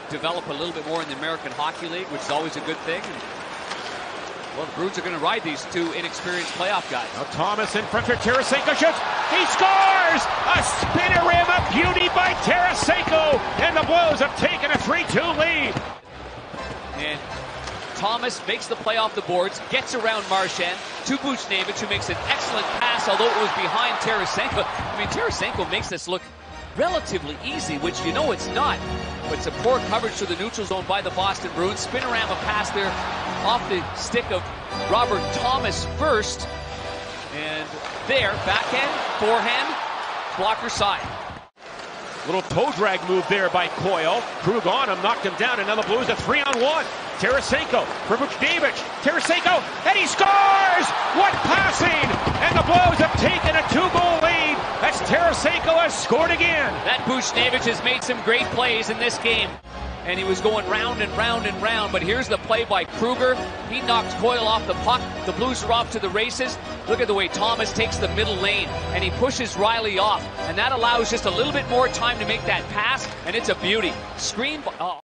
develop a little bit more in the American Hockey League, which is always a good thing. And, well, the Bruins are going to ride these two inexperienced playoff guys. Now Thomas in front for Tarasenko shoots. He scores! A spinner rim, a beauty by Tarasenko, and the Blues have taken a 3-2 lead. And Thomas makes the play off the boards, gets around Marchand to Buchnevich, who makes an excellent pass, although it was behind Tarasenko. I mean, Tarasenko makes this look relatively easy, which you know it's not. But it's a poor coverage to the neutral zone by the Boston Bruins. Spinorama pass there off the stick of Robert Thomas first. And there, backhand, forehand, blocker side. Little toe drag move there by Coyle. Krug on him, knocked him down, and now the Blues a 3-on-1. Tarasenko for Buchnevich. Tarasenko, and he scores! What passing! And the Blues have taken a 2-goal lead as Tarasenko has scored again. That Buchnevich has made some great plays in this game. And he was going round and round and round, but here's the play by Kruger. He knocks Coyle off the puck. The Blues are off to the races. Look at the way Thomas takes the middle lane, and he pushes Riley off. And that allows just a little bit more time to make that pass, and it's a beauty. Screen...